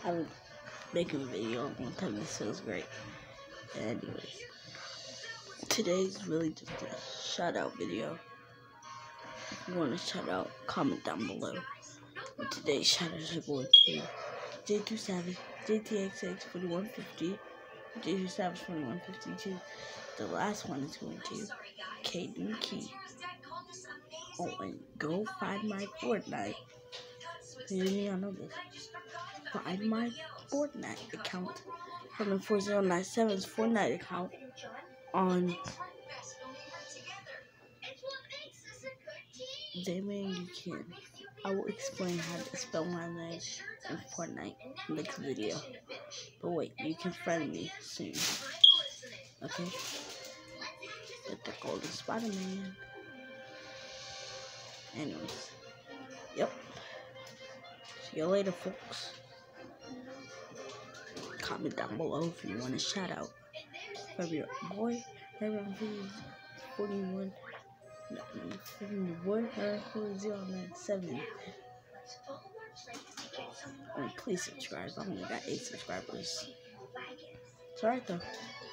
I'm making a video on one time. This feels great. Anyways, today's really just a shout out video. If you want to shout out, comment down below. And today's shout outs are going to J2 Savage, JTXX 4150, J2 Savage 2152. The last one is going to Caden Key. Oh, and go find my Fortnite. You need to know this. Find my Fortnite account from the 4097's Fortnite account on Damon. You can. I will explain how to spell my name in Fortnite next video. But wait, you can friend me soon. Okay? Get the golden Spider-Man. Anyways. Yep. See you later, folks. Comment down below if you want a shout out. From your boy, around 41. From your boy, around 4097. Please subscribe. I only got 8 subscribers. It's alright though.